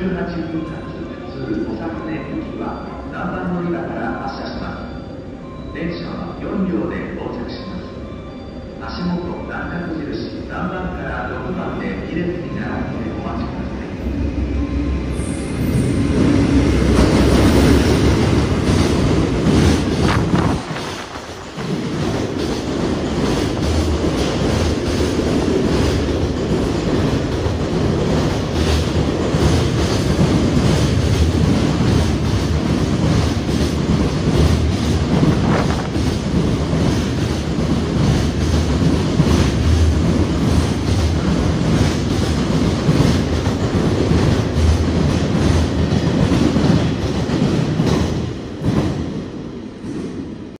18分発通小作根行きは何番乗り場から発車します。電車は4両で到着します。足元段落印何番から6番で2列に並んでお待ちください。